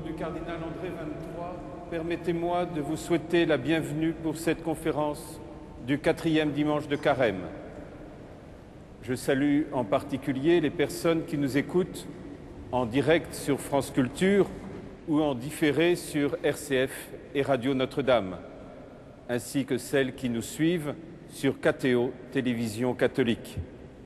du cardinal André 23, permettez-moi de vous souhaiter la bienvenue pour cette conférence du 4e dimanche de Carême. Je salue en particulier les personnes qui nous écoutent en direct sur France Culture ou en différé sur RCF et Radio Notre-Dame, ainsi que celles qui nous suivent sur KTO, Télévision catholique.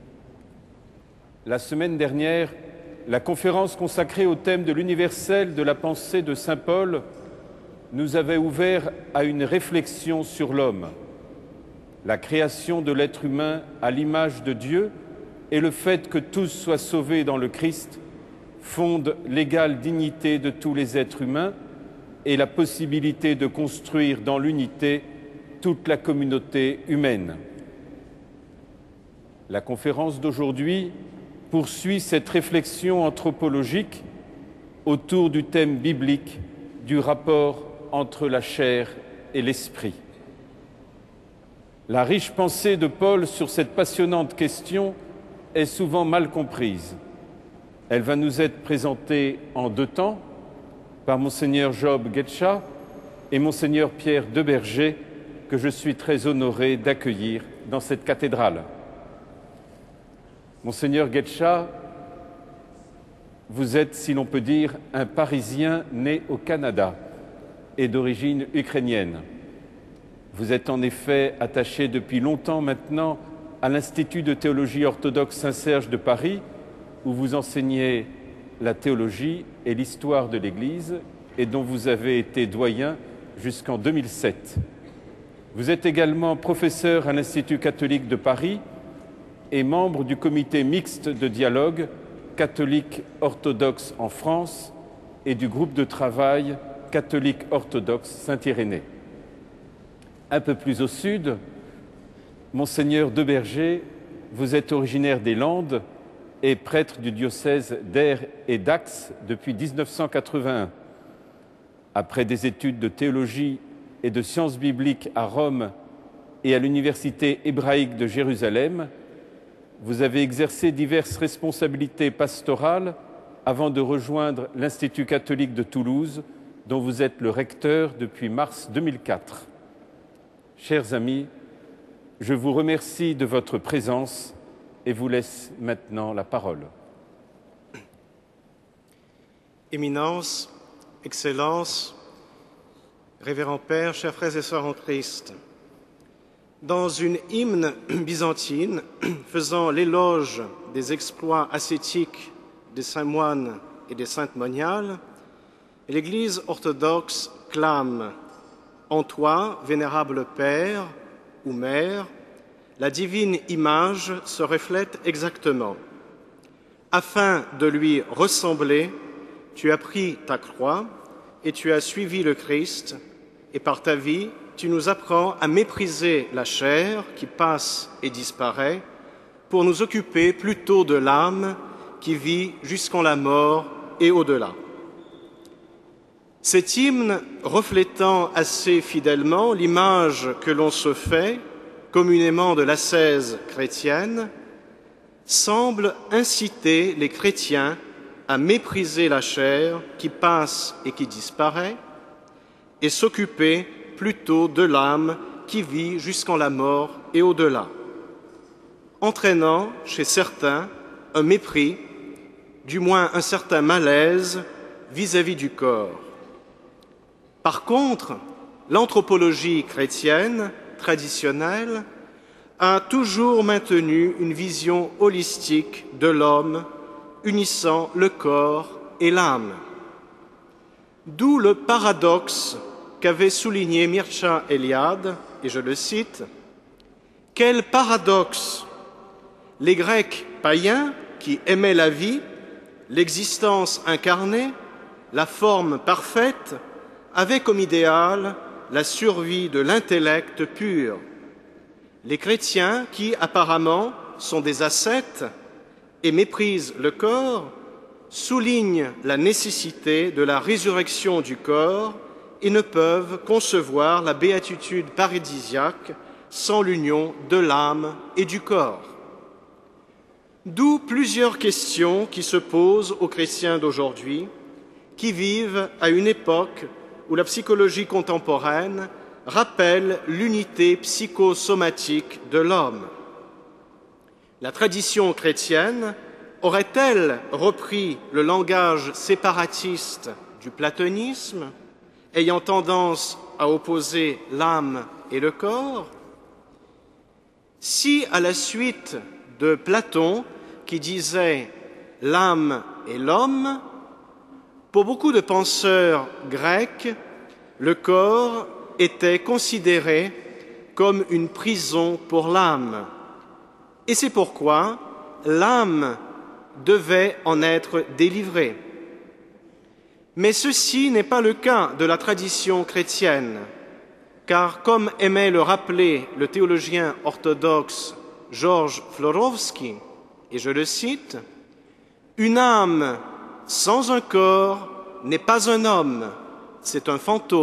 La semaine dernière, la conférence consacrée au thème de l'universel de la pensée de saint Paul nous avait ouvert à une réflexion sur l'homme, la création de l'être humain à l'image de Dieu et le fait que tous soient sauvés dans le Christ fondent l'égale dignité de tous les êtres humains et la possibilité de construire dans l'unité toute la communauté humaine. La conférence d'aujourd'hui poursuit cette réflexion anthropologique autour du thème biblique du rapport entre la chair et l'esprit. La riche pensée de Paul sur cette passionnante question est souvent mal comprise. Elle va nous être présentée en deux temps par Monseigneur Job Guetcha et Monseigneur Pierre Deberger, que je suis très honoré d'accueillir dans cette cathédrale. Monseigneur Guetcha, vous êtes, si l'on peut dire, un Parisien né au Canada et d'origine ukrainienne. Vous êtes en effet attaché depuis longtemps maintenant à l'Institut de théologie orthodoxe Saint-Serge de Paris, où vous enseignez la théologie et l'histoire de l'Église et dont vous avez été doyen jusqu'en 2007. Vous êtes également professeur à l'Institut catholique de Paris et membre du comité mixte de dialogue catholique orthodoxe en France et du groupe de travail catholique orthodoxe Saint-Irénée. Un peu plus au sud, Monseigneur Deberger, vous êtes originaire des Landes et prêtre du diocèse d'Aire et d'Ax depuis 1981. Après des études de théologie et de sciences bibliques à Rome et à l'Université hébraïque de Jérusalem, vous avez exercé diverses responsabilités pastorales avant de rejoindre l'Institut catholique de Toulouse, dont vous êtes le recteur depuis mars 2004. Chers amis, je vous remercie de votre présence et vous laisse maintenant la parole. Éminence, Excellence, Révérend Père, chers frères et sœurs en Christ, dans une hymne byzantine faisant l'éloge des exploits ascétiques des saints moines et des saintes moniales, l'Église orthodoxe clame « En toi, vénérable Père ou Mère, la divine image se reflète exactement. Afin de lui ressembler, tu as pris ta croix et tu as suivi le Christ, et par ta vie, tu nous apprends à mépriser la chair qui passe et disparaît pour nous occuper plutôt de l'âme qui vit jusqu'en la mort et au-delà. » Cet hymne, reflétant assez fidèlement l'image que l'on se fait communément de l'ascèse chrétienne, semble inciter les chrétiens à mépriser la chair qui passe et qui disparaît et s'occuper plutôt de l'âme qui vit jusqu'en la mort et au-delà, entraînant chez certains un mépris, du moins un certain malaise vis-à-vis du corps. Par contre, l'anthropologie chrétienne traditionnelle a toujours maintenu une vision holistique de l'homme, unissant le corps et l'âme. D'où le paradoxe qu'avait souligné Mircea Eliade, et je le cite, « Quel paradoxe! Les Grecs païens qui aimaient la vie, l'existence incarnée, la forme parfaite, avaient comme idéal la survie de l'intellect pur. Les chrétiens qui, apparemment, sont des ascètes et méprisent le corps, soulignent la nécessité de la résurrection du corps et ne peuvent concevoir la béatitude paradisiaque sans l'union de l'âme et du corps. D'où plusieurs questions qui se posent aux chrétiens d'aujourd'hui. qui vivent à une époque où la psychologie contemporaine rappelle l'unité psychosomatique de l'homme. La tradition chrétienne aurait-elle repris le langage séparatiste du platonisme, ayant tendance à opposer l'âme et le corps? Si, à la suite de Platon, qui disait « l'âme et l'homme », pour beaucoup de penseurs grecs, le corps était considéré comme une prison pour l'âme. Et c'est pourquoi l'âme devait en être délivrée. Mais ceci n'est pas le cas de la tradition chrétienne, car comme aimait le rappeler le théologien orthodoxe Georges Florovski, et je le cite, « Une âme sans un corps n'est pas un homme, c'est un fantôme. »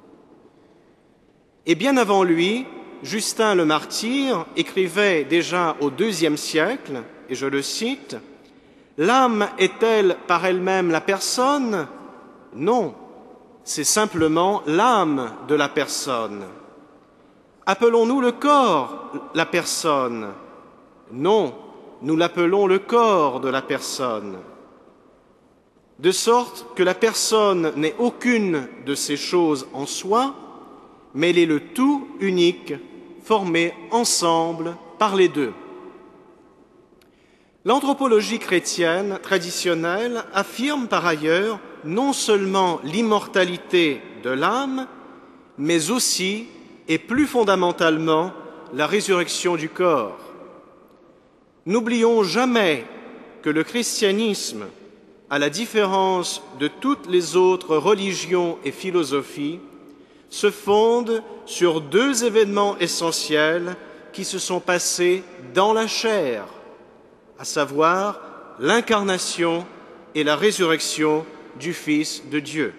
Et bien avant lui, Justin le Martyr écrivait déjà au IIe siècle, et je le cite, « L'âme est-elle par elle-même la personne? Non, c'est simplement l'âme de la personne. Appelons-nous le corps la personne? Non, nous l'appelons le corps de la personne. De sorte que la personne n'est aucune de ces choses en soi, mais elle est le tout unique, formé ensemble par les deux. L'anthropologie chrétienne traditionnelle affirme par ailleurs non seulement l'immortalité de l'âme, mais aussi et plus fondamentalement la résurrection du corps. N'oublions jamais que le christianisme, à la différence de toutes les autres religions et philosophies, se fonde sur deux événements essentiels qui se sont passés dans la chair, à savoir l'incarnation et la résurrection du Fils de Dieu.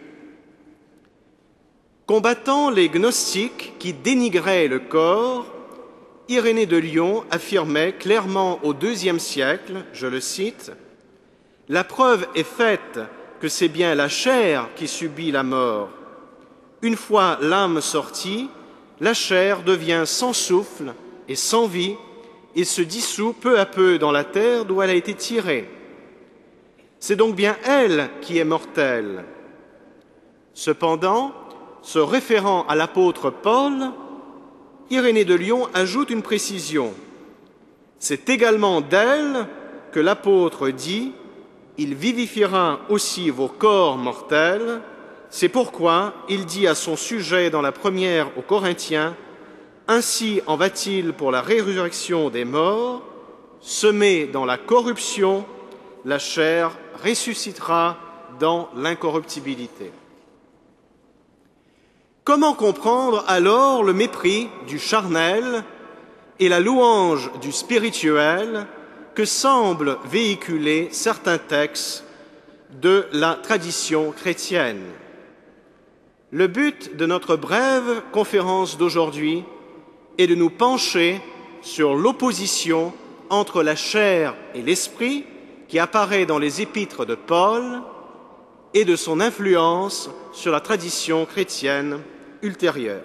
Combattant les gnostiques qui dénigraient le corps, Irénée de Lyon affirmait clairement au IIe siècle, je le cite, « La preuve est faite que c'est bien la chair qui subit la mort. Une fois l'âme sortie, la chair devient sans souffle et sans vie et se dissout peu à peu dans la terre d'où elle a été tirée. C'est donc bien elle qui est mortelle. » Cependant, se référant à l'apôtre Paul, Irénée de Lyon ajoute une précision. C'est également d'elle que l'apôtre dit « Il vivifiera aussi vos corps mortels ». C'est pourquoi il dit à son sujet dans la première aux Corinthiens « Ainsi en va-t-il pour la résurrection des morts, semé dans la corruption, la chair ressuscitera dans l'incorruptibilité. » Comment comprendre alors le mépris du charnel et la louange du spirituel que semblent véhiculer certains textes de la tradition chrétienne? Le but de notre brève conférence d'aujourd'hui est de nous pencher sur l'opposition entre la chair et l'esprit qui apparaît dans les épîtres de Paul et de son influence sur la tradition chrétienne ultérieure.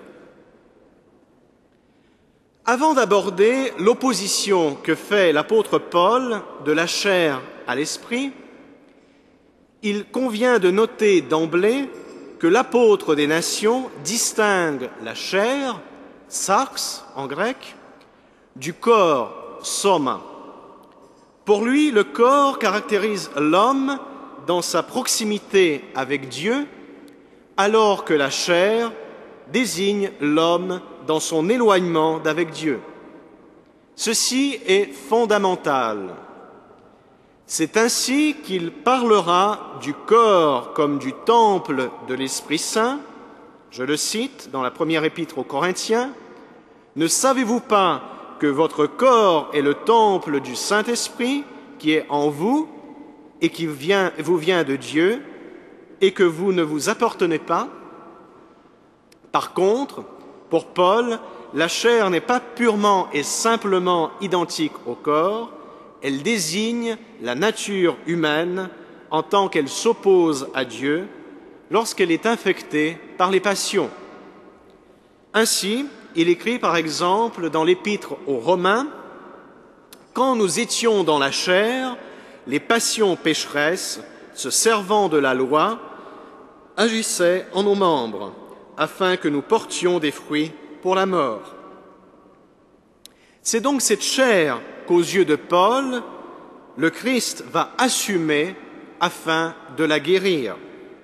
Avant d'aborder l'opposition que fait l'apôtre Paul de la chair à l'esprit, il convient de noter d'emblée que l'apôtre des nations distingue la chair, sarx en grec, du corps, soma. Pour lui, le corps caractérise l'homme dans sa proximité avec Dieu, alors que la chair désigne l'homme dans son éloignement d'avec Dieu. Ceci est fondamental. C'est ainsi qu'il parlera du corps comme du temple de l'Esprit Saint. Je le cite dans la première épître aux Corinthiens. « Ne savez-vous pas que votre corps est le temple du Saint-Esprit qui est en vous et qui vous vient de Dieu et que vous ne vous appartenez pas ?» Par contre, pour Paul, la chair n'est pas purement et simplement identique au corps, elle désigne la nature humaine en tant qu'elle s'oppose à Dieu lorsqu'elle est infectée par les passions. Ainsi, il écrit par exemple dans l'Épître aux Romains « Quand nous étions dans la chair, les passions pécheresses, se servant de la loi, agissaient en nos membres, afin que nous portions des fruits pour la mort. » C'est donc cette chair qu'aux yeux de Paul, le Christ va assumer afin de la guérir.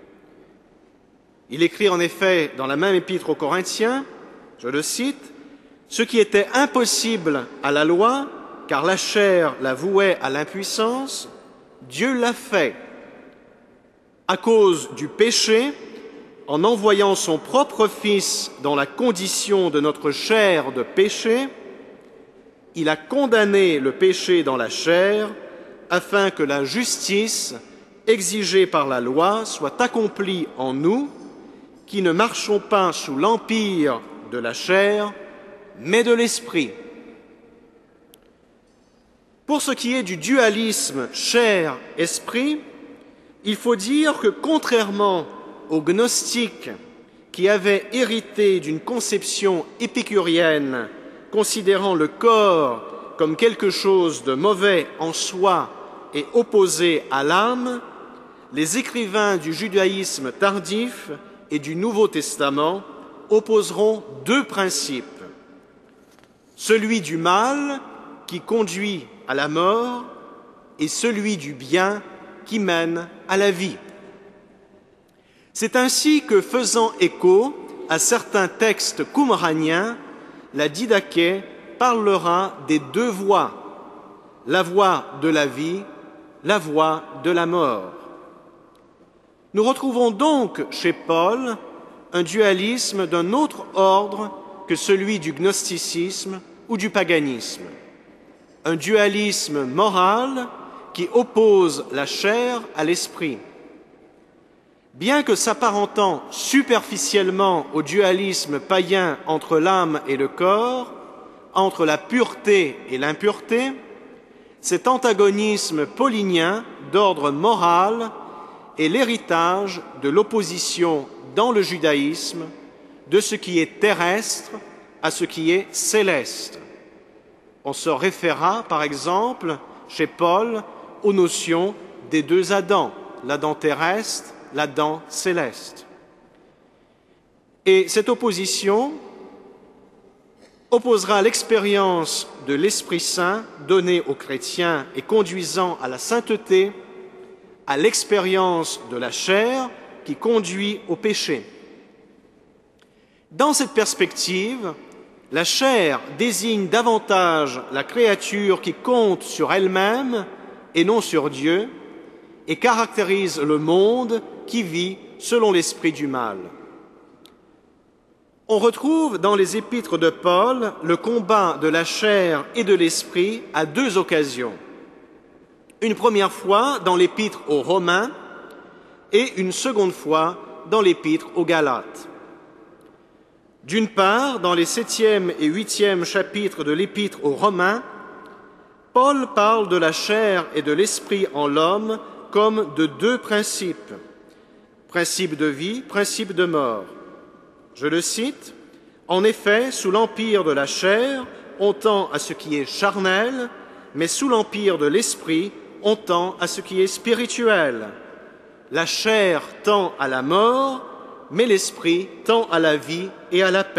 Il écrit en effet dans la même épître aux Corinthiens, je le cite, « Ce qui était impossible à la loi, car la chair la vouait à l'impuissance, Dieu l'a fait. À cause du péché, en envoyant son propre Fils dans la condition de notre chair de péché, il a condamné le péché dans la chair, afin que la justice exigée par la loi soit accomplie en nous, qui ne marchons pas sous l'empire de la chair, mais de l'esprit. » Pour ce qui est du dualisme chair-esprit, il faut dire que contrairement aux gnostiques qui avaient hérité d'une conception épicurienne considérant le corps comme quelque chose de mauvais en soi et opposé à l'âme, les écrivains du judaïsme tardif et du Nouveau Testament opposeront deux principes. Celui du mal qui conduit à la mort et celui du bien qui mène à la vie. C'est ainsi que, faisant écho à certains textes qumraniens, la Didaché parlera des deux voies, la voie de la vie, la voie de la mort. Nous retrouvons donc chez Paul un dualisme d'un autre ordre que celui du gnosticisme ou du paganisme. Un dualisme moral qui oppose la chair à l'esprit. Bien que s'apparentant superficiellement au dualisme païen entre l'âme et le corps, entre la pureté et l'impureté, cet antagonisme paulinien d'ordre moral est l'héritage de l'opposition dans le judaïsme de ce qui est terrestre à ce qui est céleste. On se référera, par exemple, chez Paul, aux notions des deux Adams, l'Adam terrestre, l'Adam céleste. Et cette opposition opposera l'expérience de l'Esprit Saint donnée aux chrétiens et conduisant à la sainteté à l'expérience de la chair qui conduit au péché. Dans cette perspective, la chair désigne davantage la créature qui compte sur elle-même et non sur Dieu et caractérise le monde qui vit selon l'esprit du mal. On retrouve dans les épîtres de Paul le combat de la chair et de l'esprit à deux occasions. Une première fois dans l'épître aux Romains et une seconde fois dans l'épître aux Galates. D'une part, dans les 7e et 8e chapitres de l'épître aux Romains, Paul parle de la chair et de l'esprit en l'homme comme de deux principes, principe de vie, principe de mort. Je le cite, « En effet, sous l'empire de la chair, on tend à ce qui est charnel, mais sous l'empire de l'esprit, on tend à ce qui est spirituel. La chair tend à la mort, mais l'esprit tend à la vie et à la paix. »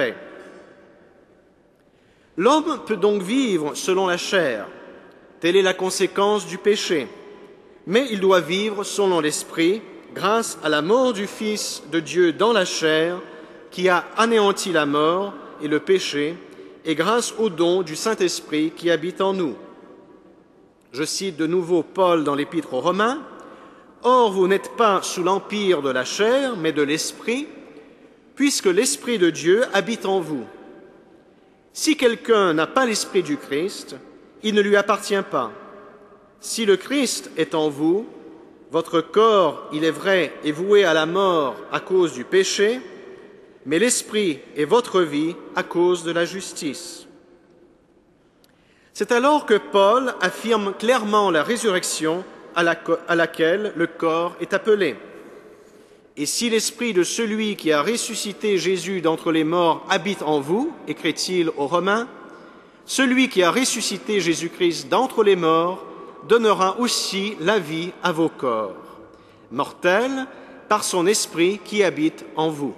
L'homme peut donc vivre selon la chair. Telle est la conséquence du péché. Mais il doit vivre selon l'esprit, grâce à la mort du Fils de Dieu dans la chair, qui a anéanti la mort et le péché, et grâce au don du Saint-Esprit qui habite en nous. Je cite de nouveau Paul dans l'Épître aux Romains. « Or, vous n'êtes pas sous l'empire de la chair, mais de l'Esprit, puisque l'Esprit de Dieu habite en vous. Si quelqu'un n'a pas l'Esprit du Christ, il ne lui appartient pas. Si le Christ est en vous, votre corps, il est vrai, est voué à la mort à cause du péché, mais l'Esprit est votre vie à cause de la justice. » C'est alors que Paul affirme clairement la résurrection à laquelle le corps est appelé. Et si l'esprit de celui qui a ressuscité Jésus d'entre les morts habite en vous, écrit-il aux Romains, celui qui a ressuscité Jésus-Christ d'entre les morts donnera aussi la vie à vos corps, mortels, par son esprit qui habite en vous.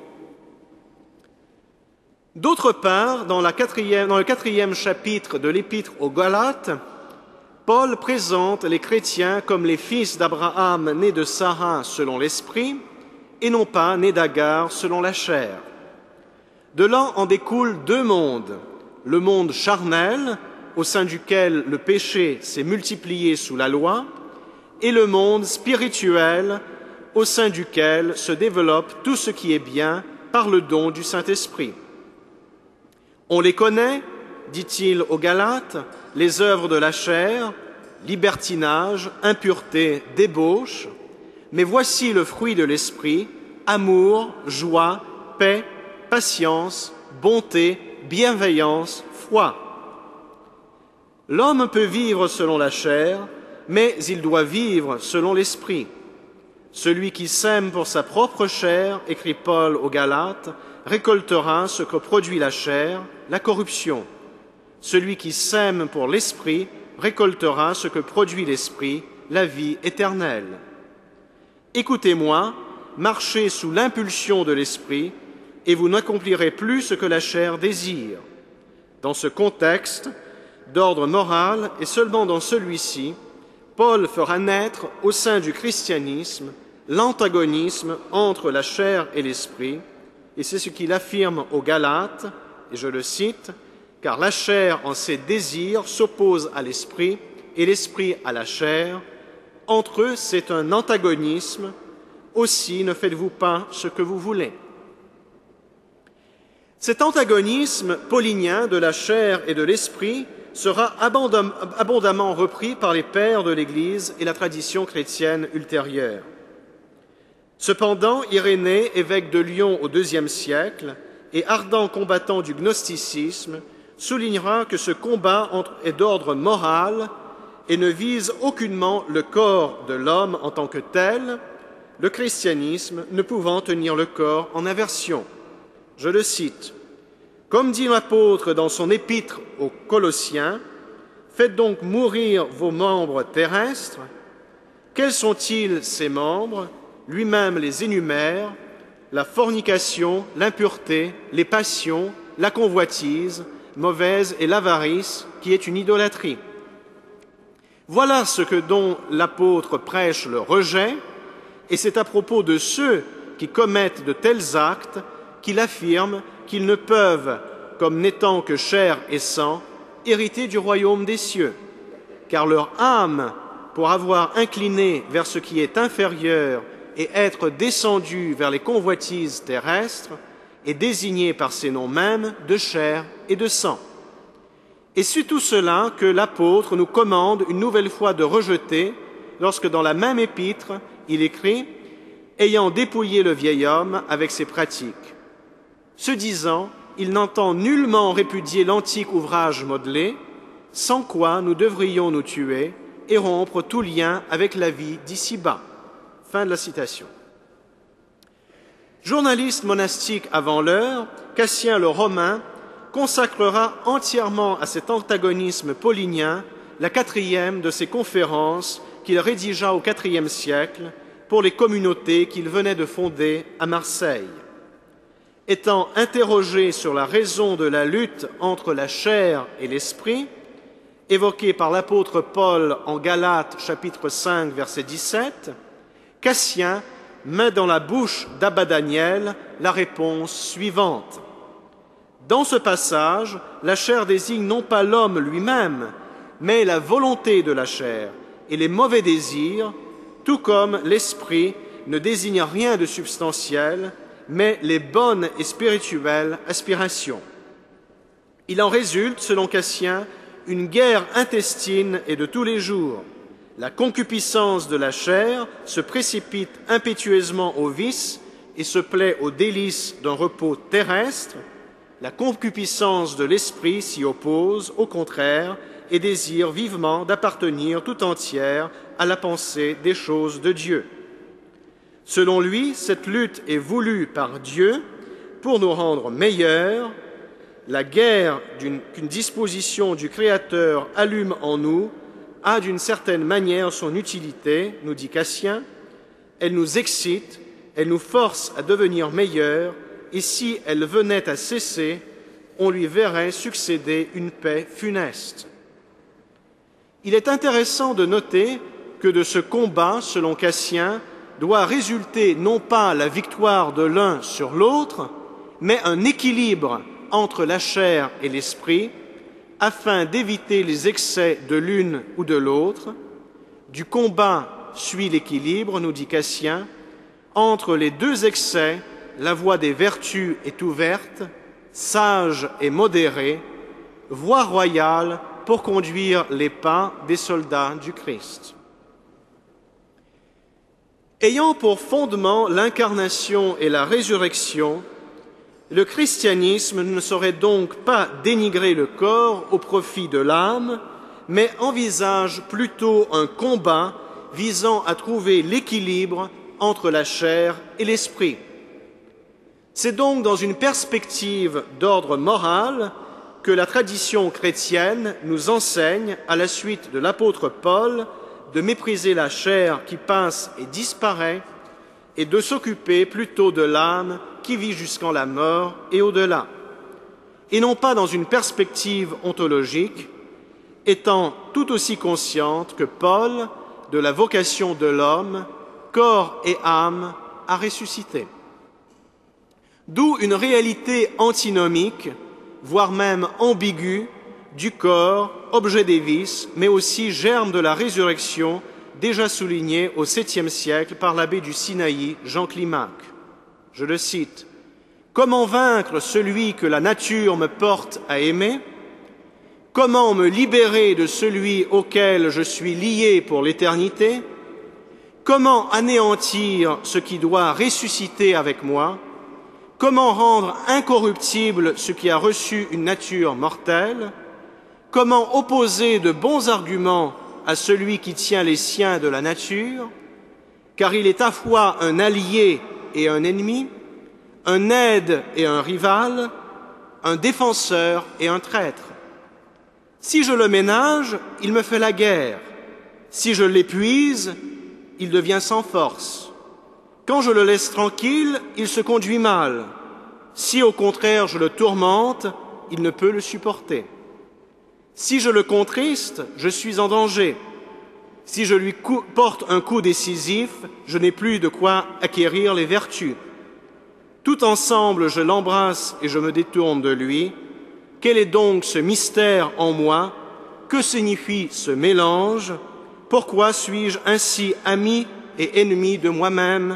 D'autre part, dans le 4e chapitre de l'Épître aux Galates, Paul présente les chrétiens comme les fils d'Abraham nés de Sarah selon l'esprit et non pas nés d'Agar selon la chair. De là en découlent deux mondes, le monde charnel, au sein duquel le péché s'est multiplié sous la loi, et le monde spirituel, au sein duquel se développe tout ce qui est bien par le don du Saint-Esprit. On les connaît, dit-il aux Galates, les œuvres de la chair, libertinage, impureté, débauche, mais voici le fruit de l'Esprit, amour, joie, paix, patience, bonté, bienveillance, foi. L'homme peut vivre selon la chair, mais il doit vivre selon l'Esprit. Celui qui sème pour sa propre chair, écrit Paul aux Galates, récoltera ce que produit la chair, la corruption. Celui qui sème pour l'Esprit récoltera ce que produit l'Esprit, la vie éternelle. Écoutez-moi, marchez sous l'impulsion de l'Esprit, et vous n'accomplirez plus ce que la chair désire. Dans ce contexte d'ordre moral, et seulement dans celui-ci, Paul fera naître au sein du christianisme l'antagonisme entre la chair et l'esprit, et c'est ce qu'il affirme aux Galates, et je le cite, « Car la chair en ses désirs s'oppose à l'esprit, et l'esprit à la chair. Entre eux, c'est un antagonisme. Aussi ne faites-vous pas ce que vous voulez. » Cet antagonisme paulinien de la chair et de l'esprit sera abondamment repris par les pères de l'Église et la tradition chrétienne ultérieure. Cependant, Irénée, évêque de Lyon au IIe siècle et ardent combattant du gnosticisme, soulignera que ce combat est d'ordre moral et ne vise aucunement le corps de l'homme en tant que tel, le christianisme ne pouvant tenir le corps en aversion. Je le cite. « Comme dit l'apôtre dans son épître aux Colossiens, « Faites donc mourir vos membres terrestres. Quels sont-ils ces membres ? Lui-même les énumère, la fornication, l'impureté, les passions, la convoitise, mauvaise et l'avarice, qui est une idolâtrie. » Voilà ce que dont l'apôtre prêche le rejet, et c'est à propos de ceux qui commettent de tels actes qu'il affirme qu'ils ne peuvent, comme n'étant que chair et sang, hériter du royaume des cieux, car leur âme, pour avoir incliné vers ce qui est inférieur et être descendue vers les convoitises terrestres, est désignée par ces noms mêmes de chair et de sang. Et c'est tout cela que l'apôtre nous commande une nouvelle fois de rejeter, lorsque dans la même épître, il écrit « Ayant dépouillé le vieil homme avec ses pratiques ». Ce disant, il n'entend nullement répudier l'antique ouvrage modelé, sans quoi nous devrions nous tuer et rompre tout lien avec la vie d'ici-bas. Fin de la citation. Journaliste monastique avant l'heure, Cassien le Romain consacrera entièrement à cet antagonisme paulinien la 4e de ses conférences qu'il rédigea au IVe siècle pour les communautés qu'il venait de fonder à Marseille. Étant interrogé sur la raison de la lutte entre la chair et l'esprit, évoquée par l'apôtre Paul en Galates chapitre 5 verset 17, Cassien met dans la bouche d'Abba Daniel la réponse suivante. Dans ce passage, la chair désigne non pas l'homme lui-même, mais la volonté de la chair et les mauvais désirs, tout comme l'esprit ne désigne rien de substantiel, mais les bonnes et spirituelles aspirations. Il en résulte, selon Cassien, une guerre intestine et de tous les jours. La concupiscence de la chair se précipite impétueusement au vice et se plaît aux délices d'un repos terrestre. La concupiscence de l'esprit s'y oppose, au contraire, et désire vivement d'appartenir tout entière à la pensée des choses de Dieu. Selon lui, cette lutte est voulue par Dieu pour nous rendre meilleurs. La guerre qu'une disposition du Créateur allume en nous a d'une certaine manière son utilité, nous dit Cassien. Elle nous excite, elle nous force à devenir meilleurs, et si elle venait à cesser, on lui verrait succéder une paix funeste. Il est intéressant de noter que de ce combat, selon Cassien, doit résulter non pas la victoire de l'un sur l'autre, mais un équilibre entre la chair et l'esprit, afin d'éviter les excès de l'une ou de l'autre. Du combat suit l'équilibre, nous dit Cassien. Entre les deux excès, la voie des vertus est ouverte, sage et modérée, voie royale pour conduire les pas des soldats du Christ. Ayant pour fondement l'incarnation et la résurrection, le christianisme ne saurait donc pas dénigrer le corps au profit de l'âme, mais envisage plutôt un combat visant à trouver l'équilibre entre la chair et l'esprit. C'est donc dans une perspective d'ordre moral que la tradition chrétienne nous enseigne, à la suite de l'apôtre Paul, de mépriser la chair qui passe et disparaît et de s'occuper plutôt de l'âme qui vit jusqu'en la mort et au-delà, et non pas dans une perspective ontologique, étant tout aussi consciente que Paul de la vocation de l'homme, corps et âme, à ressusciter. D'où une réalité antinomique, voire même ambiguë, du corps, objet des vices, mais aussi germe de la résurrection, déjà souligné au 7e siècle par l'abbé du Sinaï, Jean Climac. Je le cite. « Comment vaincre celui que la nature me porte à aimer ? Comment me libérer de celui auquel je suis lié pour l'éternité ? Comment anéantir ce qui doit ressusciter avec moi ? Comment rendre incorruptible ce qui a reçu une nature mortelle ? Comment opposer de bons arguments à celui qui tient les siens de la nature ? Car il est à fois un allié et un ennemi, un aide et un rival, un défenseur et un traître. Si je le ménage, il me fait la guerre. Si je l'épuise, il devient sans force. Quand je le laisse tranquille, il se conduit mal. Si au contraire je le tourmente, il ne peut le supporter. Si je le contriste, je suis en danger. Si je lui porte un coup décisif, je n'ai plus de quoi acquérir les vertus. Tout ensemble, je l'embrasse et je me détourne de lui. Quel est donc ce mystère en moi? Que signifie ce mélange? Pourquoi suis-je ainsi ami et ennemi de moi-même?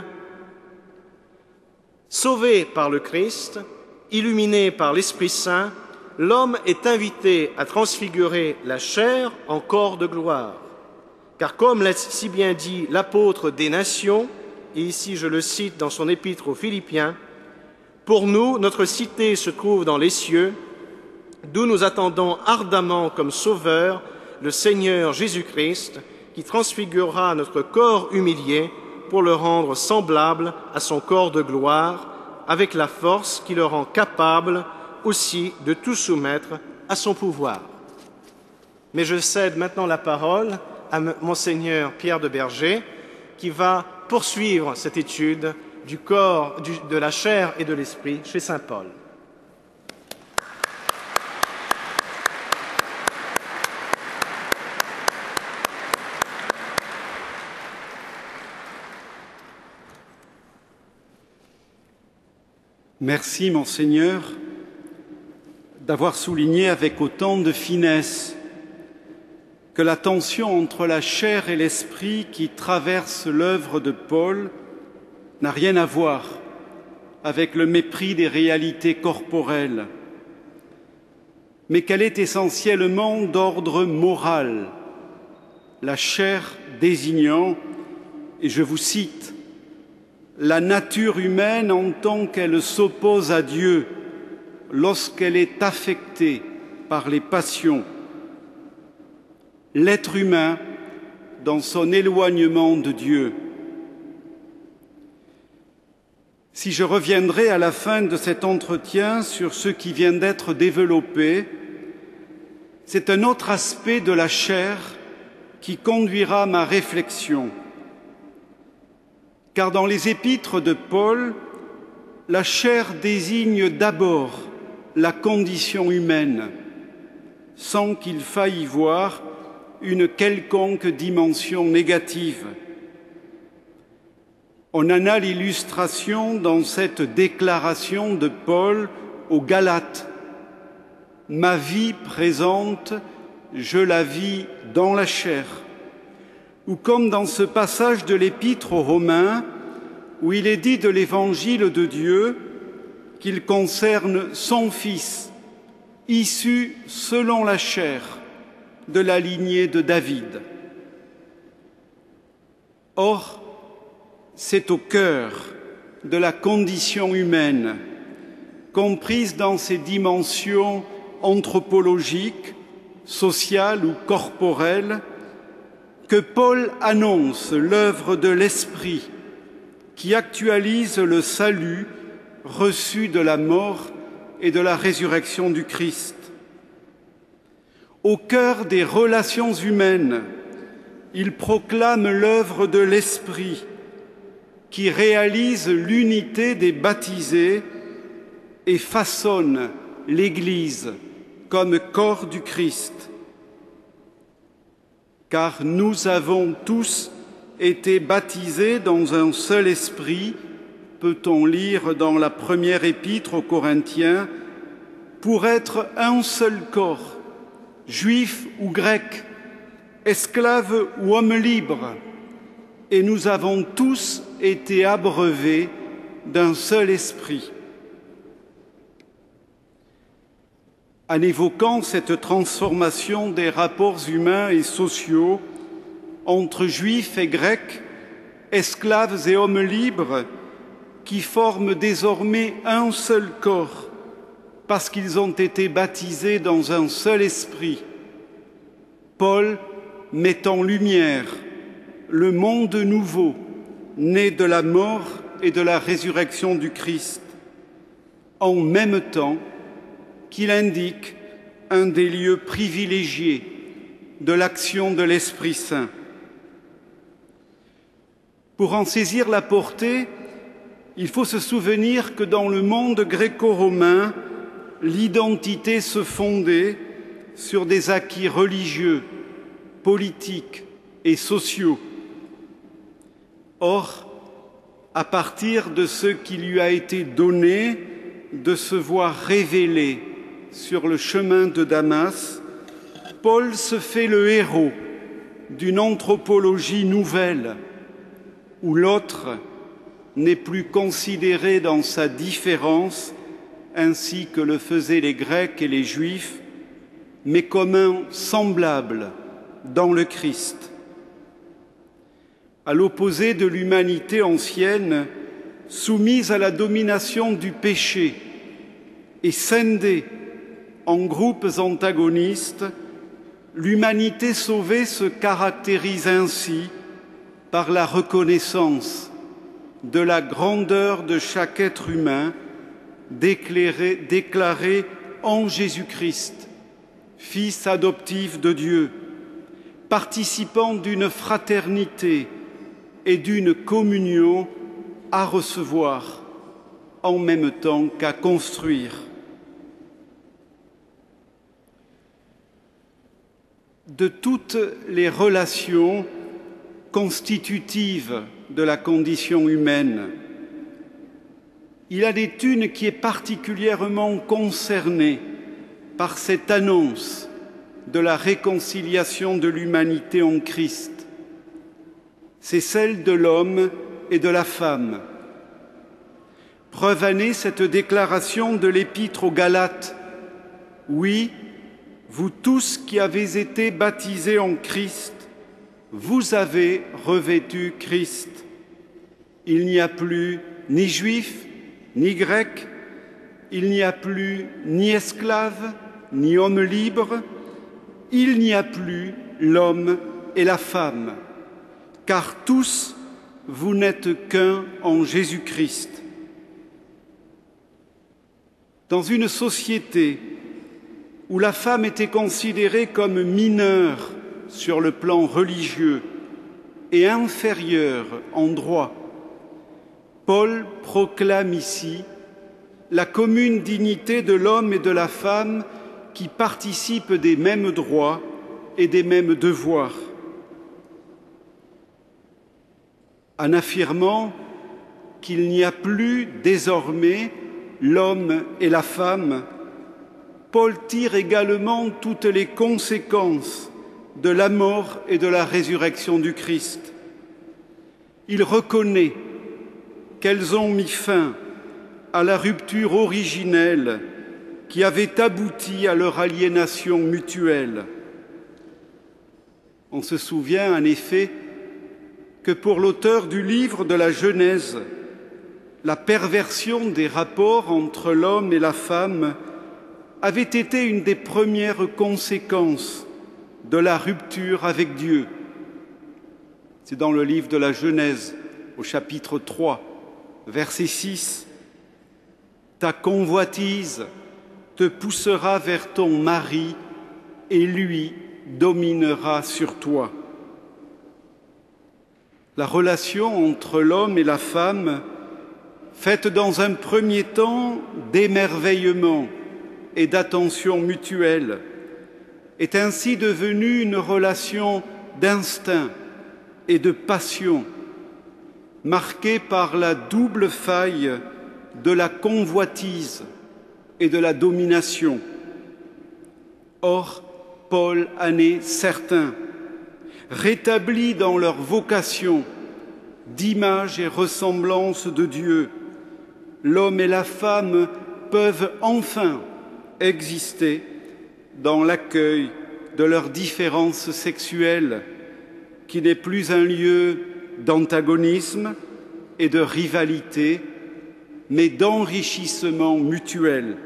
Sauvé par le Christ, illuminé par l'Esprit Saint, l'homme est invité à transfigurer la chair en corps de gloire. Car comme l'a si bien dit l'apôtre des nations, et ici je le cite dans son épître aux Philippiens, « Pour nous, notre cité se trouve dans les cieux, d'où nous attendons ardemment comme sauveur le Seigneur Jésus-Christ, qui transfigurera notre corps humilié pour le rendre semblable à son corps de gloire, avec la force qui le rend capable aussi de tout soumettre à son pouvoir. » Mais je cède maintenant la parole à Monseigneur Pierre de Berger, qui va poursuivre cette étude du corps, de la chair et de l'esprit chez saint Paul. Merci, Monseigneur, d'avoir souligné avec autant de finesse que la tension entre la chair et l'esprit qui traverse l'œuvre de Paul n'a rien à voir avec le mépris des réalités corporelles, mais qu'elle est essentiellement d'ordre moral, la chair désignant, et je vous cite, « la nature humaine en tant qu'elle s'oppose à Dieu lorsqu'elle est affectée par les passions, l'être humain dans son éloignement de Dieu. Si je reviendrai à la fin de cet entretien sur ce qui vient d'être développé, c'est un autre aspect de la chair qui conduira ma réflexion. Car dans les épîtres de Paul, la chair désigne d'abord la condition humaine, sans qu'il faille y voir une quelconque dimension négative. On en a l'illustration dans cette déclaration de Paul aux Galates. « Ma vie présente, je la vis dans la chair ». Ou comme dans ce passage de l'Épître aux Romains, où il est dit de l'Évangile de Dieu qu'il concerne son Fils, issu selon la chair de la lignée de David. Or, c'est au cœur de la condition humaine, comprise dans ses dimensions anthropologiques, sociales ou corporelles, que Paul annonce l'œuvre de l'Esprit qui actualise le salut reçu de la mort et de la résurrection du Christ. Au cœur des relations humaines, il proclame l'œuvre de l'Esprit qui réalise l'unité des baptisés et façonne l'Église comme corps du Christ. Car nous avons tous été baptisés dans un seul esprit, peut-on lire dans la première épître aux Corinthiens, pour être un seul corps, juif ou grec, esclave ou homme libre, et nous avons tous été abreuvés d'un seul esprit. En évoquant cette transformation des rapports humains et sociaux entre juifs et grecs, esclaves et hommes libres, qui forment désormais un seul corps parce qu'ils ont été baptisés dans un seul esprit, Paul met en lumière le monde nouveau, né de la mort et de la résurrection du Christ, en même temps qu'il indique un des lieux privilégiés de l'action de l'Esprit Saint. Pour en saisir la portée, il faut se souvenir que dans le monde gréco-romain, l'identité se fondait sur des acquis religieux, politiques et sociaux. Or, à partir de ce qui lui a été donné de se voir révélé sur le chemin de Damas, Paul se fait le héros d'une anthropologie nouvelle, où l'autre n'est plus considéré dans sa différence, ainsi que le faisaient les Grecs et les Juifs, mais comme un semblable dans le Christ. À l'opposé de l'humanité ancienne, soumise à la domination du péché et scindée en groupes antagonistes, l'humanité sauvée se caractérise ainsi par la reconnaissance de la grandeur de chaque être humain déclaré en Jésus-Christ, Fils adoptif de Dieu, participant d'une fraternité et d'une communion à recevoir en même temps qu'à construire. De toutes les relations constitutives de la condition humaine, il en est une qui est particulièrement concernée par cette annonce de la réconciliation de l'humanité en Christ. C'est celle de l'homme et de la femme. Preuve en est cette déclaration de l'Épître aux Galates. Oui, vous tous qui avez été baptisés en Christ, vous avez revêtu Christ. Il n'y a plus ni juif, ni grec, il n'y a plus ni esclave, ni homme libre, il n'y a plus l'homme et la femme, car tous vous n'êtes qu'un en Jésus-Christ. Dans une société où la femme était considérée comme mineure sur le plan religieux et inférieure en droit, Paul proclame ici la commune dignité de l'homme et de la femme qui participent des mêmes droits et des mêmes devoirs. En affirmant qu'il n'y a plus désormais l'homme et la femme, Paul tire également toutes les conséquences de la mort et de la résurrection du Christ. Il reconnaît qu'elles ont mis fin à la rupture originelle qui avait abouti à leur aliénation mutuelle. On se souvient en effet que pour l'auteur du livre de la Genèse, la perversion des rapports entre l'homme et la femme avait été une des premières conséquences de la rupture avec Dieu. C'est dans le livre de la Genèse, au chapitre 3, verset 6. « Ta convoitise te poussera vers ton mari et lui dominera sur toi. » La relation entre l'homme et la femme, faite dans un premier temps d'émerveillement et d'attention mutuelle, est ainsi devenue une relation d'instinct et de passion, marquée par la double faille de la convoitise et de la domination. Or, Paul en est certain, rétablis dans leur vocation d'image et ressemblance de Dieu, l'homme et la femme peuvent enfin exister dans l'accueil de leurs différences sexuelles, qui n'est plus un lieu d'antagonisme et de rivalité, mais d'enrichissement mutuel.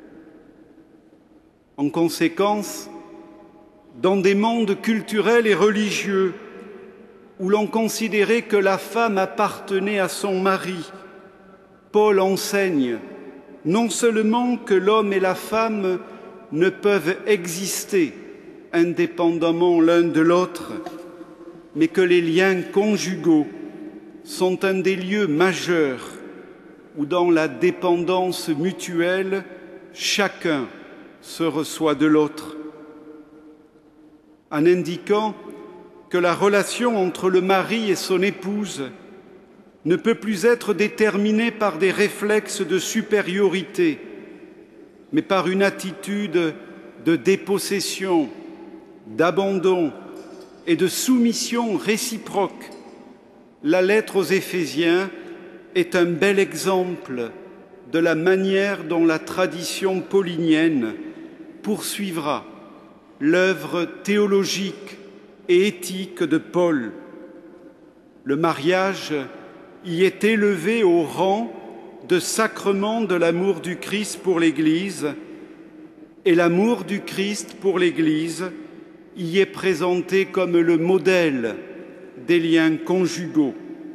En conséquence, dans des mondes culturels et religieux où l'on considérait que la femme appartenait à son mari, Paul enseigne non seulement que l'homme et la femme ne peuvent exister indépendamment l'un de l'autre, mais que les liens conjugaux sont un des lieux majeurs où, dans la dépendance mutuelle, chacun se reçoit de l'autre. En indiquant que la relation entre le mari et son épouse ne peut plus être déterminée par des réflexes de supériorité, mais par une attitude de dépossession, d'abandon et de soumission réciproque, la lettre aux Éphésiens est un bel exemple de la manière dont la tradition paulinienne poursuivra l'œuvre théologique et éthique de Paul. Le mariage y est élevé au rang de sacrement de l'amour du Christ pour l'Église, et l'amour du Christ pour l'Église y est présenté comme le modèle des liens conjugaux.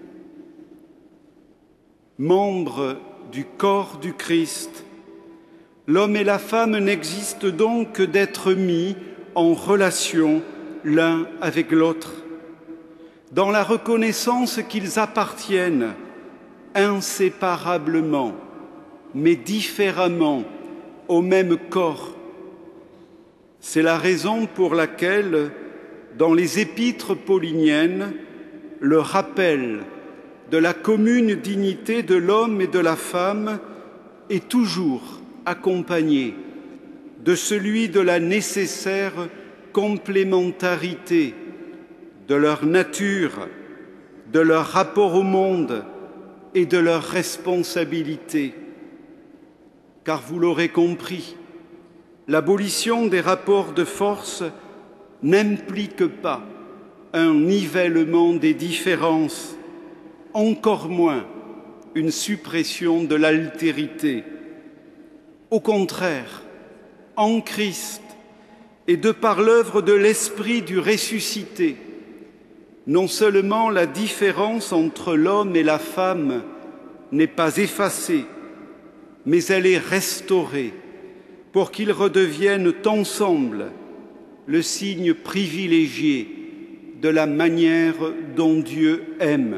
Membres du corps du Christ, l'homme et la femme n'existent donc que d'être mis en relation l'un avec l'autre, dans la reconnaissance qu'ils appartiennent inséparablement, mais différemment, au même corps. C'est la raison pour laquelle, dans les épîtres pauliniennes, le rappel de la commune dignité de l'homme et de la femme est toujours accompagné de celui de la nécessaire complémentarité de leur nature, de leur rapport au monde et de leur responsabilité. Car vous l'aurez compris, l'abolition des rapports de force n'implique pas un nivellement des différences, encore moins une suppression de l'altérité. Au contraire, en Christ, et de par l'œuvre de l'Esprit du ressuscité, non seulement la différence entre l'homme et la femme n'est pas effacée, mais elle est restaurée pour qu'ils redeviennent ensemble le signe privilégié de la manière dont Dieu aime.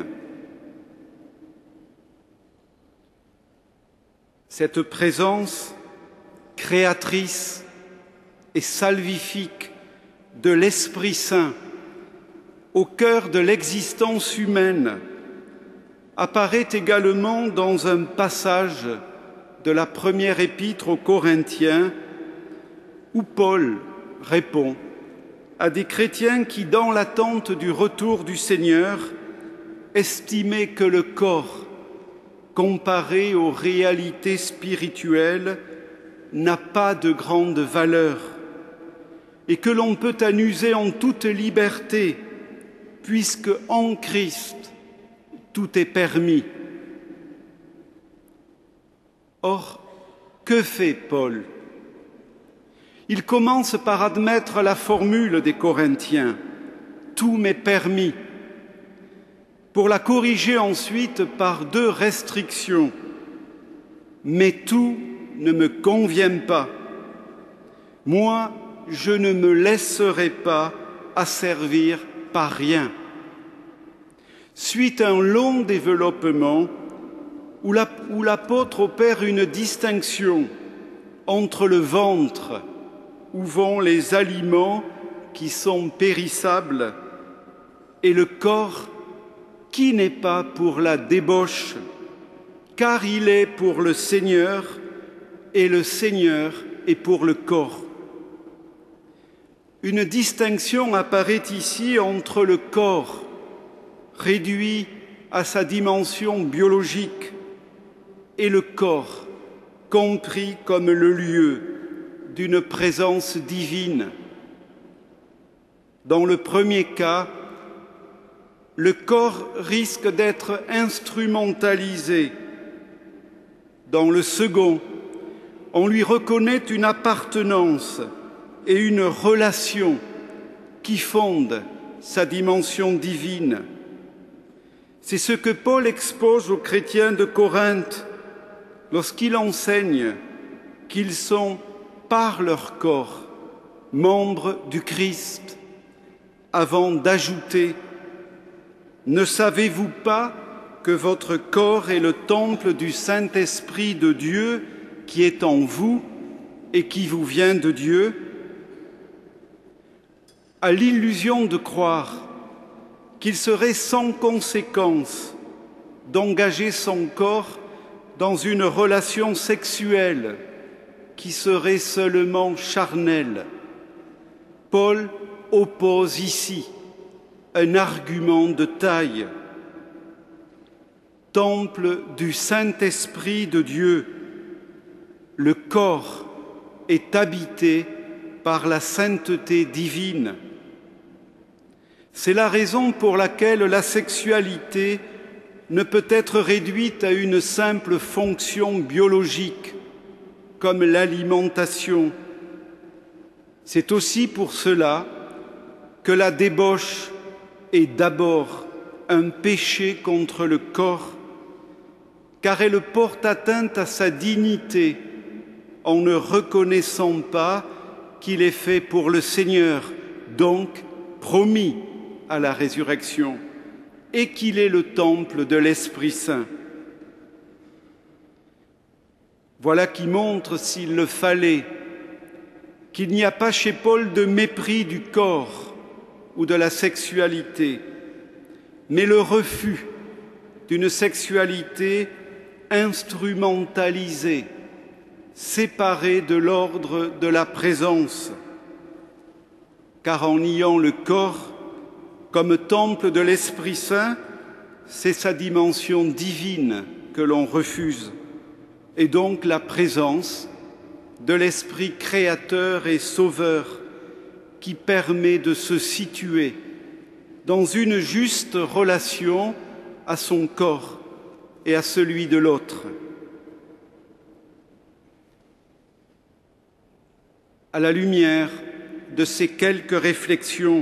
Cette présence créatrice et salvifique de l'Esprit Saint au cœur de l'existence humaine apparaît également dans un passage de la première épître aux Corinthiens où Paul répond à des chrétiens qui, dans l'attente du retour du Seigneur, estimaient que le corps, comparé aux réalités spirituelles, n'a pas de grande valeur et que l'on peut en user en toute liberté, puisque en Christ, tout est permis. Or, que fait Paul? Il commence par admettre la formule des Corinthiens « tout m'est permis », pour la corriger ensuite par deux restrictions « mais tout ne me convient pas. Moi, je ne me laisserai pas asservir par rien. » Suite à un long développement où l'apôtre opère une distinction entre le ventre, où vont les aliments qui sont périssables, et le corps qui n'est pas pour la débauche, car il est pour le Seigneur, et le Seigneur est pour le corps. Une distinction apparaît ici entre le corps, réduit à sa dimension biologique, et le corps, compris comme le lieu d'une présence divine. Dans le premier cas, le corps risque d'être instrumentalisé. Dans le second, on lui reconnaît une appartenance et une relation qui fondent sa dimension divine. C'est ce que Paul expose aux chrétiens de Corinthe lorsqu'il enseigne qu'ils sont, par leur corps, membres du Christ, avant d'ajouter « Ne savez-vous pas que votre corps est le temple du Saint-Esprit de Dieu qui est en vous et qui vous vient de Dieu ?» À l'illusion de croire qu'il serait sans conséquence d'engager son corps dans une relation sexuelle qui serait seulement charnelle, Paul oppose ici un argument de taille. Temple du Saint-Esprit de Dieu, le corps est habité par la sainteté divine. C'est la raison pour laquelle la sexualité ne peut être réduite à une simple fonction biologique, comme l'alimentation. C'est aussi pour cela que la débauche est d'abord un péché contre le corps, car elle porte atteinte à sa dignité en ne reconnaissant pas qu'il est fait pour le Seigneur, donc promis à la résurrection, et qu'il est le temple de l'Esprit Saint. Voilà qui montre, s'il le fallait, qu'il n'y a pas chez Paul de mépris du corps ou de la sexualité, mais le refus d'une sexualité instrumentalisée, séparée de l'ordre de la présence, car en niant le corps comme temple de l'Esprit Saint, c'est sa dimension divine que l'on refuse, et donc la présence de l'Esprit créateur et sauveur qui permet de se situer dans une juste relation à son corps et à celui de l'autre. À la lumière de ces quelques réflexions.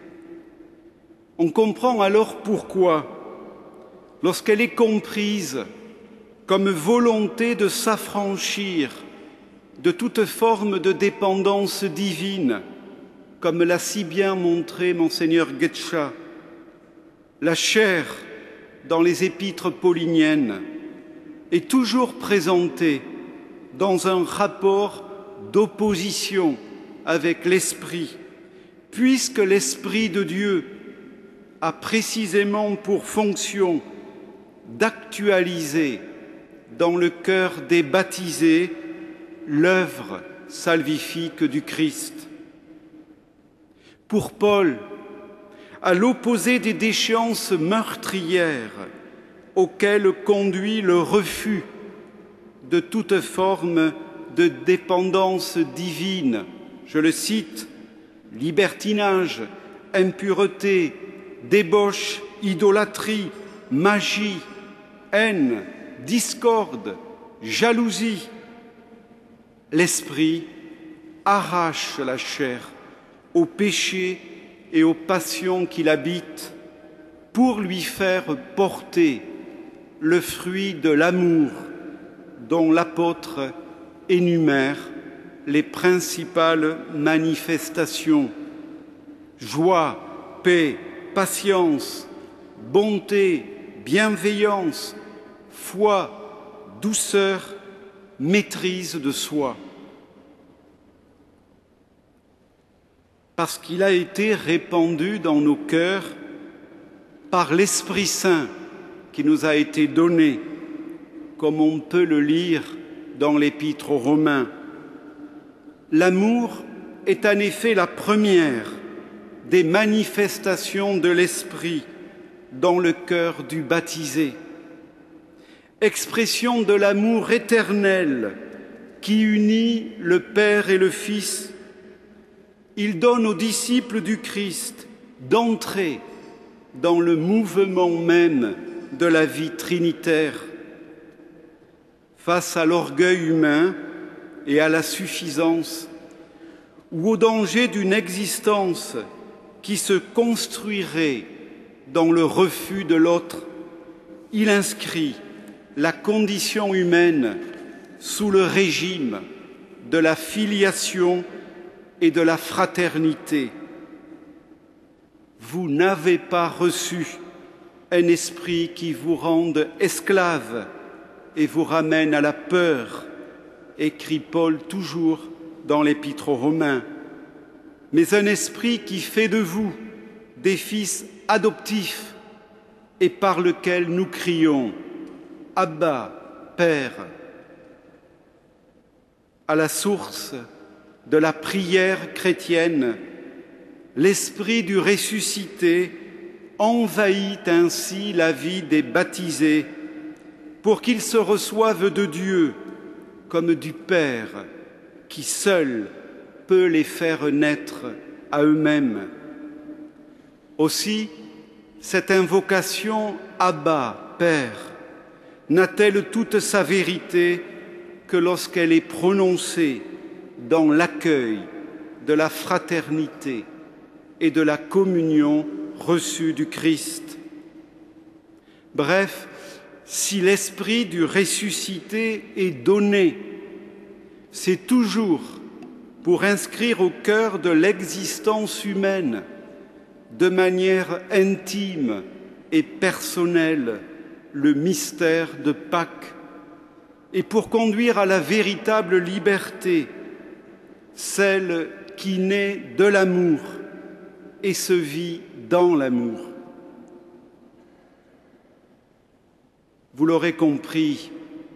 On comprend alors pourquoi, lorsqu'elle est comprise comme volonté de s'affranchir de toute forme de dépendance divine, comme l'a si bien montré Monseigneur Guetcha, la chair, dans les épîtres pauliniennes, est toujours présentée dans un rapport d'opposition avec l'Esprit, puisque l'Esprit de Dieu a précisément pour fonction d'actualiser dans le cœur des baptisés l'œuvre salvifique du Christ. Pour Paul, à l'opposé des déchéances meurtrières auxquelles conduit le refus de toute forme de dépendance divine, je le cite, libertinage, impureté, débauche, idolâtrie, magie, haine, discorde, jalousie, l'esprit arrache la chair au péché et aux passions qui l'habitent pour lui faire porter le fruit de l'amour dont l'apôtre énumère les principales manifestations: joie, paix, patience, bonté, bienveillance, foi, douceur, maîtrise de soi. Parce qu'il a été répandu dans nos cœurs par l'Esprit Saint qui nous a été donné, comme on peut le lire dans l'Épître aux Romains. L'amour est en effet la première des manifestations de l'Esprit dans le cœur du baptisé, expression de l'amour éternel qui unit le Père et le Fils. Il donne aux disciples du Christ d'entrer dans le mouvement même de la vie trinitaire. Face à l'orgueil humain et à la suffisance, ou au danger d'une existence qui se construirait dans le refus de l'autre, il inscrit la condition humaine sous le régime de la filiation et de la fraternité. Vous n'avez pas reçu un esprit qui vous rende esclave et vous ramène à la peur, écrit Paul toujours dans l'Épître aux Romains, mais un esprit qui fait de vous des fils adoptifs et par lequel nous crions « Abba, Père ». À la source de la prière chrétienne, l'esprit du ressuscité envahit ainsi la vie des baptisés pour qu'ils se reçoivent de Dieu comme du Père qui seul peut les faire naître à eux-mêmes. Aussi, cette invocation « Abba, Père » n'a-t-elle toute sa vérité que lorsqu'elle est prononcée dans l'accueil de la fraternité et de la communion reçue du Christ. Bref, si l'esprit du ressuscité est donné, c'est toujours pour inscrire au cœur de l'existence humaine, de manière intime et personnelle, le mystère de Pâques, et pour conduire à la véritable liberté, celle qui naît de l'amour et se vit dans l'amour. Vous l'aurez compris,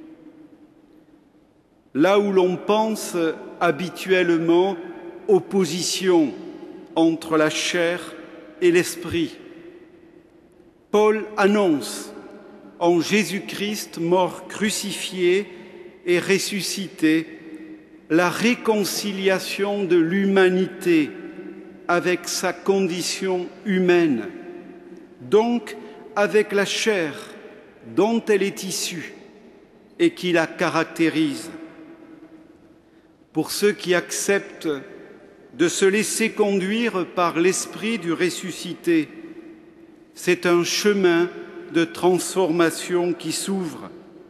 là où l'on pense habituellement opposition entre la chair et l'esprit, Paul annonce en Jésus-Christ mort crucifié et ressuscité la réconciliation de l'humanité avec sa condition humaine, donc avec la chair dont elle est issue et qui la caractérise. Pour ceux qui acceptent de se laisser conduire par l'Esprit du ressuscité. C'est un chemin de transformation qui s'ouvre.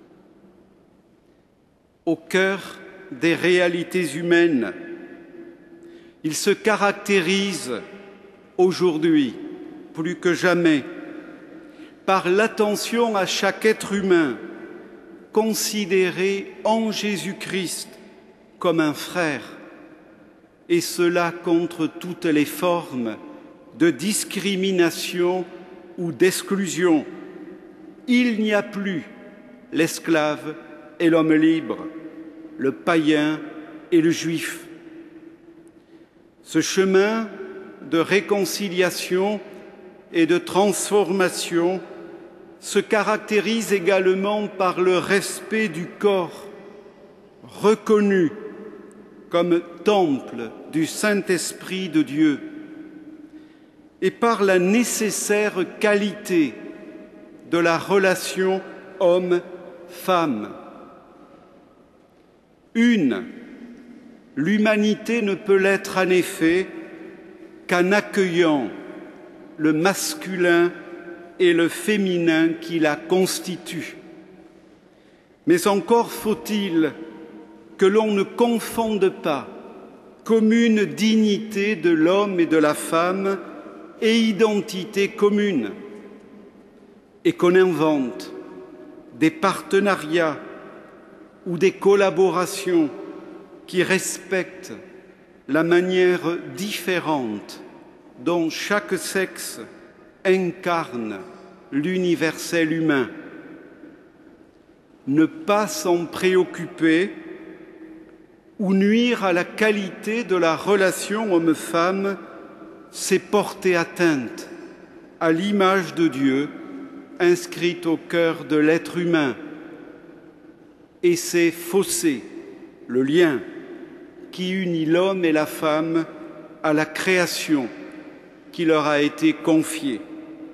Au cœur des réalités humaines, il se caractérise aujourd'hui, plus que jamais, par l'attention à chaque être humain, considéré en Jésus-Christ comme un frère, et cela contre toutes les formes de discrimination ou d'exclusion. Il n'y a plus l'esclave et l'homme libre, le païen et le juif. Ce chemin de réconciliation et de transformation se caractérise également par le respect du corps, reconnu comme temple du Saint-Esprit de Dieu, et par la nécessaire qualité de la relation homme-femme. L'humanité ne peut l'être en effet qu'en accueillant le masculin et le féminin qui la constituent. Mais encore faut-il que l'on ne confonde pas commune dignité de l'homme et de la femme et identité commune, et qu'on invente des partenariats ou des collaborations qui respectent la manière différente dont chaque sexe incarne l'universel humain. Ne pas s'en préoccuper ou nuire à la qualité de la relation homme-femme, c'est porter atteinte à l'image de Dieu inscrite au cœur de l'être humain, et c'est fausser le lien qui unit l'homme et la femme à la création qui leur a été confiée.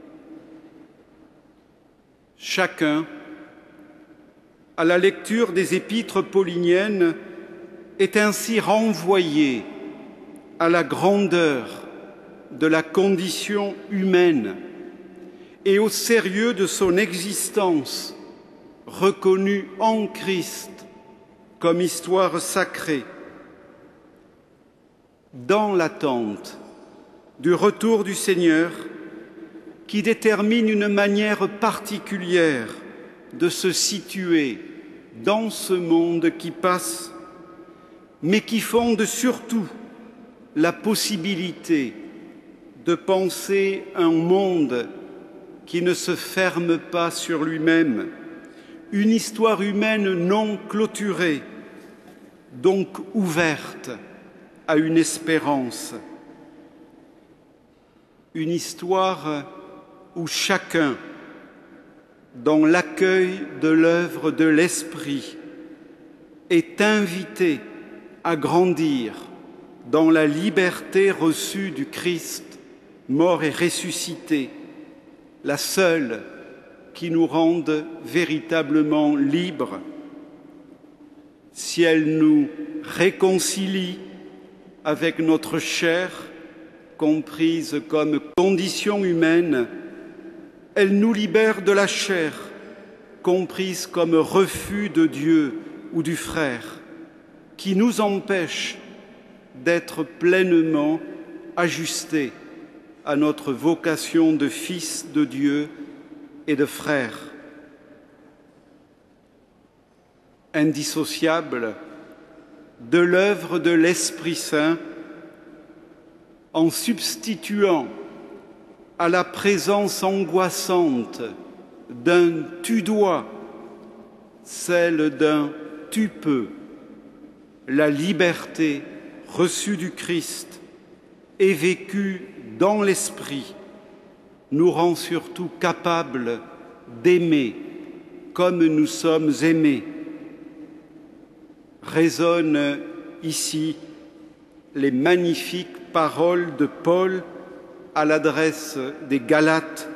Chacun, à la lecture des épîtres pauliniennes, est ainsi renvoyé à la grandeur de la condition humaine et au sérieux de son existence, reconnue en Christ comme histoire sacrée. Dans l'attente du retour du Seigneur, qui détermine une manière particulière de se situer dans ce monde qui passe, mais qui fonde surtout la possibilité de penser un monde qui ne se ferme pas sur lui-même, une histoire humaine non clôturée, donc ouverte à une espérance, une histoire où chacun, dans l'accueil de l'œuvre de l'Esprit, est invité à grandir dans la liberté reçue du Christ, mort et ressuscité, la seule qui nous rende véritablement libres. Si elle nous réconcilie avec notre chair, comprise comme condition humaine, elle nous libère de la chair, comprise comme refus de Dieu ou du frère, qui nous empêche d'être pleinement ajustés à notre vocation de fils de Dieu et de frère. Indissociable de l'œuvre de l'Esprit Saint, en substituant à la présence angoissante d'un « tu dois » celle d'un « tu peux », la liberté reçue du Christ et vécue dans l'Esprit nous rend surtout capables d'aimer comme nous sommes aimés. Résonnent ici les magnifiques paroles de Paul à l'adresse des Galates.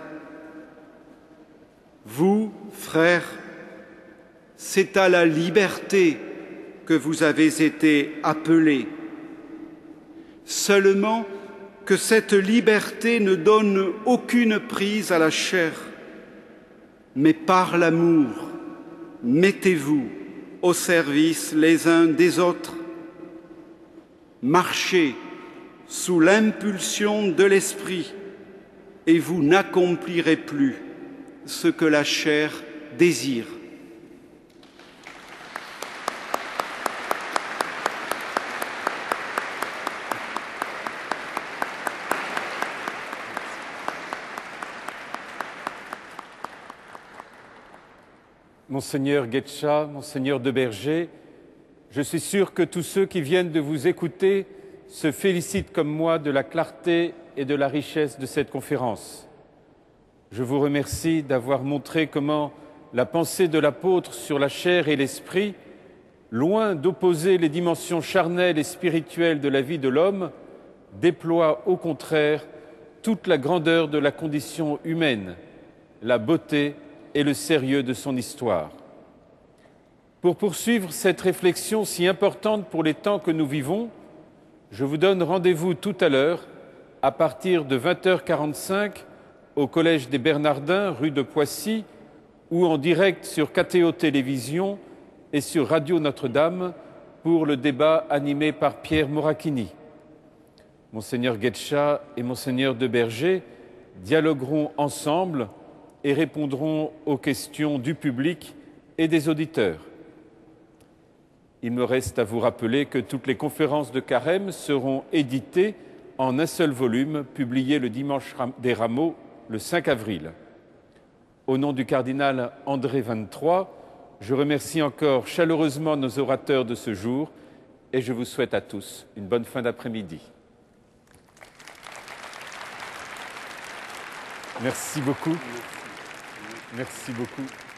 Vous, frères, c'est à la liberté que vous avez été appelés. seulement que cette liberté ne donne aucune prise à la chair, mais par l'amour, mettez-vous au service les uns des autres. Marchez sous l'impulsion de l'Esprit et vous n'accomplirez plus ce que la chair désire. Monseigneur Guetcha, Monseigneur de Berger, je suis sûr que tous ceux qui viennent de vous écouter se félicitent comme moi de la clarté et de la richesse de cette conférence. Je vous remercie d'avoir montré comment la pensée de l'apôtre sur la chair et l'esprit, loin d'opposer les dimensions charnelles et spirituelles de la vie de l'homme, déploie au contraire toute la grandeur de la condition humaine, la beauté et le sérieux de son histoire. Pour poursuivre cette réflexion si importante pour les temps que nous vivons, je vous donne rendez-vous tout à l'heure, à partir de 20h45, au Collège des Bernardins, rue de Poissy, ou en direct sur KTO Télévision et sur Radio Notre-Dame pour le débat animé par Pierre Moracchini. Monseigneur Guetcha et Monseigneur de Berger dialogueront ensemble et répondront aux questions du public et des auditeurs. Il me reste à vous rappeler que toutes les conférences de Carême seront éditées en un seul volume, publié le dimanche des Rameaux, le 5 avril. Au nom du cardinal André XXIII, je remercie encore chaleureusement nos orateurs de ce jour et je vous souhaite à tous une bonne fin d'après-midi. Merci beaucoup. Merci beaucoup.